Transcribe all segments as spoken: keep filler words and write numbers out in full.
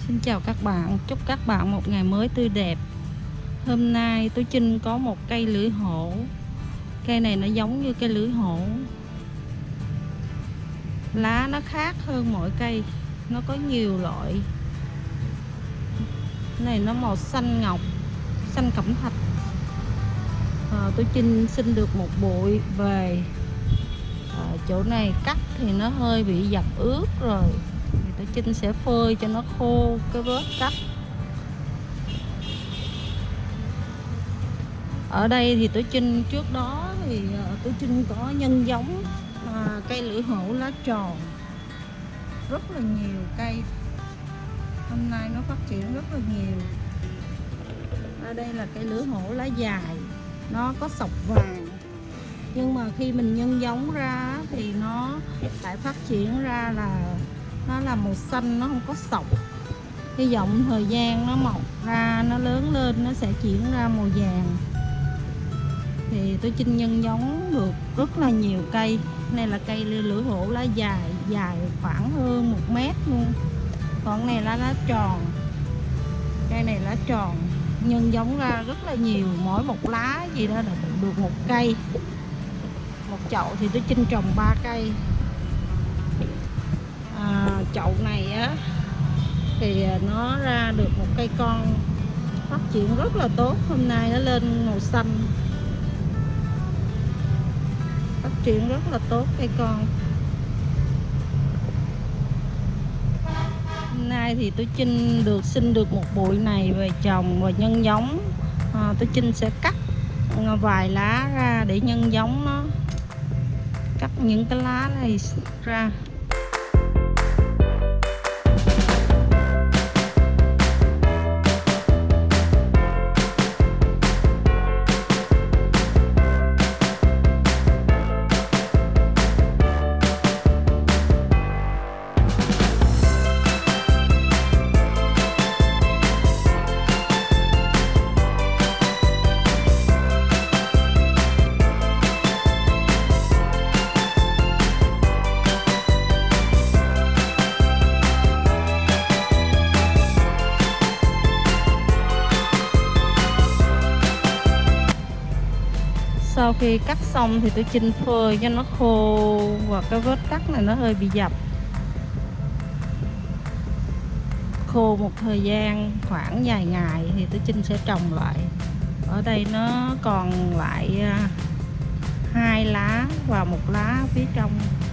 Xin chào các bạn, chúc các bạn một ngày mới tươi đẹp. Hôm nay Tú Trinh có một cây lưỡi hổ. Cây này nó giống như cây lưỡi hổ. Lá nó khác hơn mỗi cây, nó có nhiều loại. Cái này nó màu xanh ngọc, xanh cẩm thạch. à, Tú Trinh xin được một bụi về. à, Chỗ này cắt thì nó hơi bị dập ướt rồi, Tú Trinh sẽ phơi cho nó khô cái vết cắt. Ở đây thì Tú Trinh trước đó thì Tú Trinh có nhân giống à, cây lưỡi hổ lá tròn rất là nhiều cây. Hôm nay nó phát triển rất là nhiều. Ở đây là cây lưỡi hổ lá dài, nó có sọc vàng, nhưng mà khi mình nhân giống ra thì nó lại phát triển ra là nó là màu xanh, nó không có sọc. Hy vọng thời gian nó mọc ra, nó lớn lên, nó sẽ chuyển ra màu vàng. Thì Tú Trinh nhân giống được rất là nhiều cây. Này là cây lưỡi hổ lá dài, dài khoảng hơn một mét luôn. Còn này là lá tròn. Cây này lá tròn, nhân giống ra rất là nhiều, mỗi một lá gì đó là được một cây. Một chậu thì Tú Trinh trồng ba cây. à, Chậu này á thì nó ra được một cây con, phát triển rất là tốt. Hôm nay nó lên màu xanh, phát triển rất là tốt cây con. Hôm nay thì Tú Trinh được xin được một bụi này về trồng và nhân giống. à, Tú Trinh sẽ cắt vài lá ra để nhân giống nó, cắt những cái lá này ra. Sau khi cắt xong thì Tú Trinh phơi cho nó khô, và cái vết cắt này nó hơi bị dập. Khô một thời gian khoảng vài ngày thì Tú Trinh sẽ trồng lại. Ở đây nó còn lại hai lá và một lá phía trong.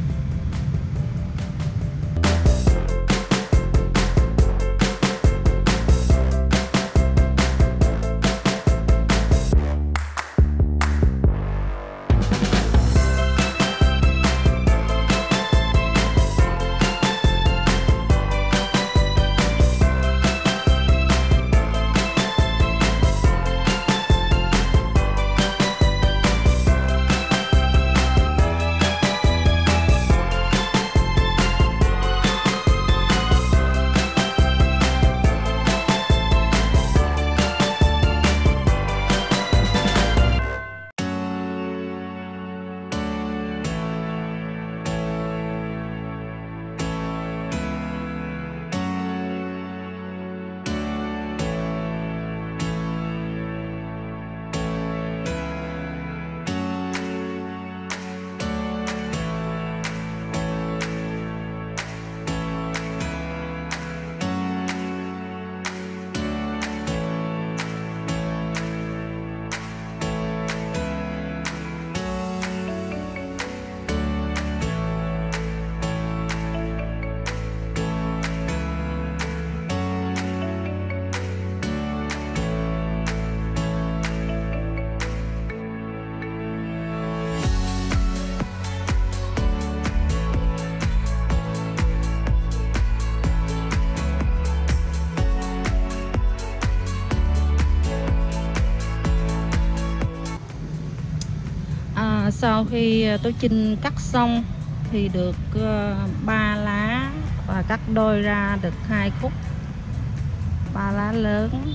Sau khi Tú Trinh cắt xong thì được ba uh, lá và cắt đôi ra được hai khúc, ba lá lớn.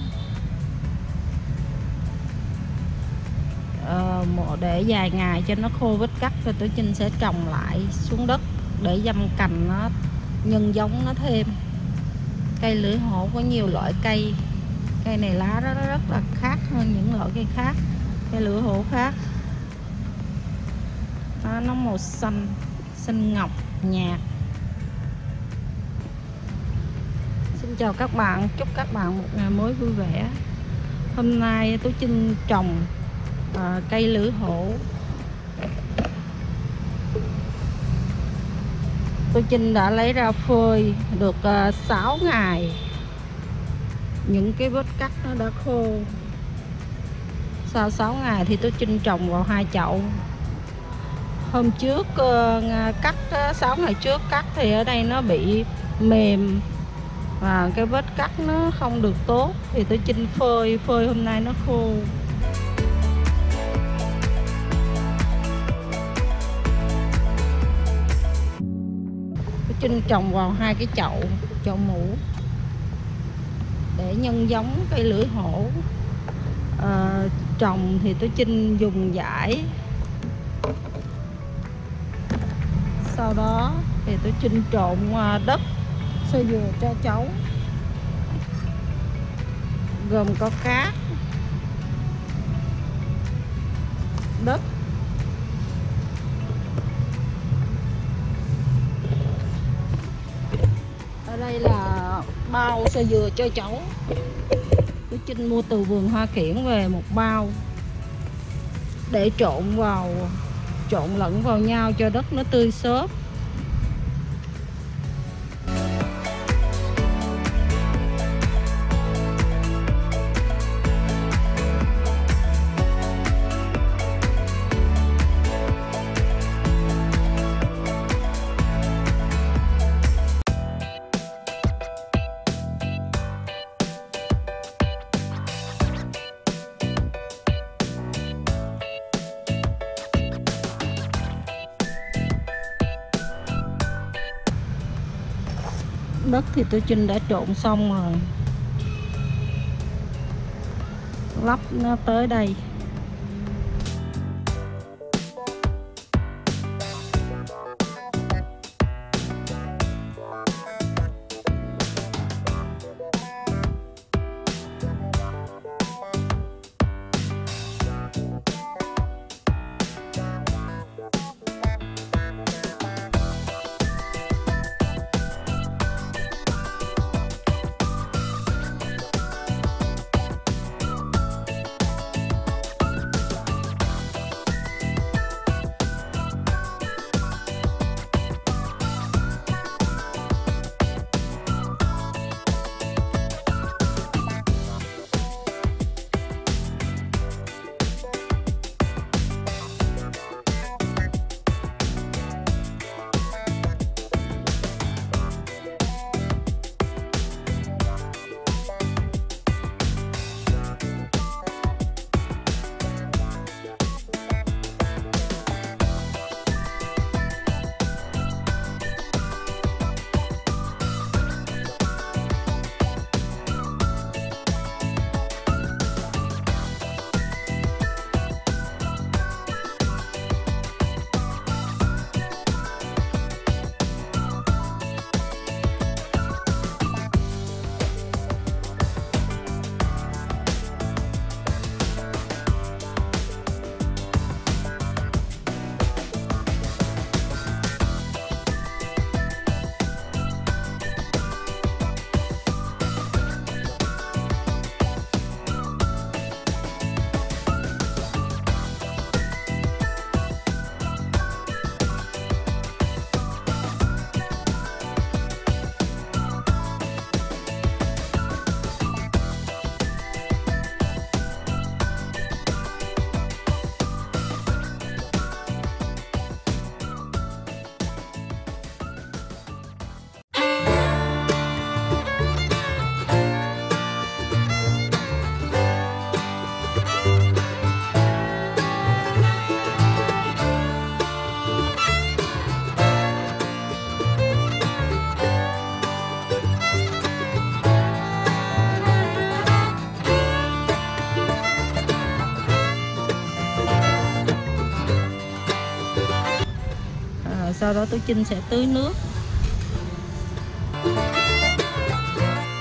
uh, Để vài ngày cho nó khô vết cắt rồi Tú Trinh sẽ trồng lại xuống đất để dăm cành nó nhân giống nó thêm. Cây lưỡi hổ có nhiều loại cây. Cây này lá rất, rất là khác hơn những loại cây khác. Cây lưỡi hổ khác. Đó, nó màu xanh, xanh ngọc nhạt. Xin chào các bạn, chúc các bạn một ngày mới vui vẻ. Hôm nay Tú Trinh trồng à, cây lưỡi hổ. Tú Trinh đã lấy ra phơi được uh, sáu ngày. Những cái vết cắt nó đã khô. Sau sáu ngày thì Tú Trinh trồng vào hai chậu. Hôm trước uh, cắt uh, sáu ngày trước cắt thì ở đây nó bị mềm và cái vết cắt nó không được tốt, thì Tú Trinh phơi phơi hôm nay nó khô. Tú Trinh trồng vào hai cái chậu chậu mũ để nhân giống cây lưỡi hổ. À, trồng thì Tú Trinh dùng dải. Sau đó thì Tú Trinh trộn đất xơ dừa cho cháu, gồm có cát, đất, ở đây là bao xơ dừa cho cháu. Tú Trinh mua từ vườn Hoa Kiển về một bao để trộn vào, trộn lẫn vào nhau cho đất nó tươi xốp. Đất thì Tú Trinh đã trộn xong rồi, lắp nó tới đây. Sau đó Tú Trinh sẽ tưới nước.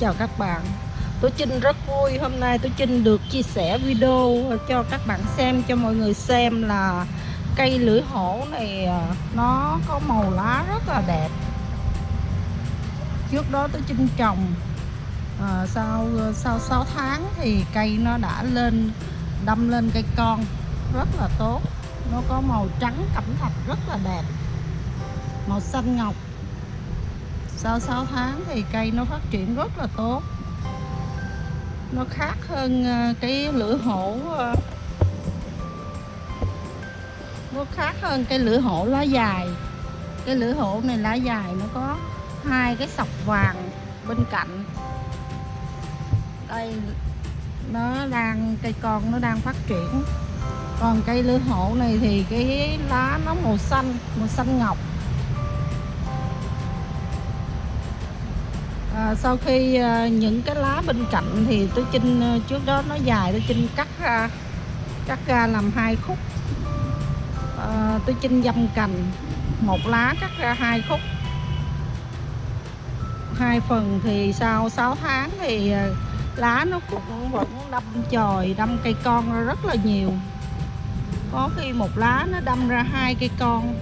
chào các bạn. Tôi Trinh rất vui hôm nay tôi Trinh được chia sẻ video cho các bạn xem, cho mọi người xem là cây lưỡi hổ này nó có màu lá rất là đẹp. Trước đó tôi Trinh trồng à, sau sau sáu tháng thì cây nó đã lên đâm lên cây con rất là tốt. Nó có màu trắng cẩm thạch rất là đẹp, màu xanh ngọc. Sau sáu tháng thì cây nó phát triển rất là tốt. Nó khác hơn cái lưỡi hổ, nó khác hơn cái lưỡi hổ lá dài. Cái lưỡi hổ này lá dài, nó có hai cái sọc vàng bên cạnh. Đây nó đang, cây con nó đang phát triển. Còn cây lưỡi hổ này thì cái lá nó màu xanh, màu xanh ngọc. À, sau khi à, những cái lá bên cạnh thì tôi Trinh trước đó nó dài, tôi Trinh cắt ra cắt ra làm hai khúc. À, tôi Trinh dăm cành, một lá cắt ra hai khúc, hai phần. Thì sau sáu tháng thì à, lá nó cũng vẫn đâm chồi, đâm cây con ra rất là nhiều. Có khi một lá nó đâm ra hai cây con,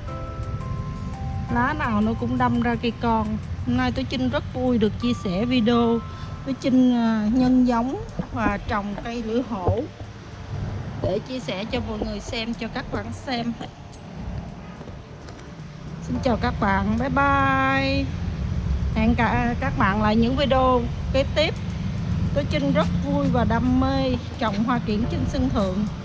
lá nào nó cũng đâm ra cây con. Hôm nay tôi Trinh rất vui được chia sẻ video tôi Trinh nhân giống và trồng cây lưỡi hổ để chia sẻ cho mọi người xem, cho các bạn xem. Xin chào các bạn, bye bye. Hẹn cả các bạn lại những video kế tiếp. Tôi Trinh rất vui và đam mê trồng hoa kiển trên sân thượng.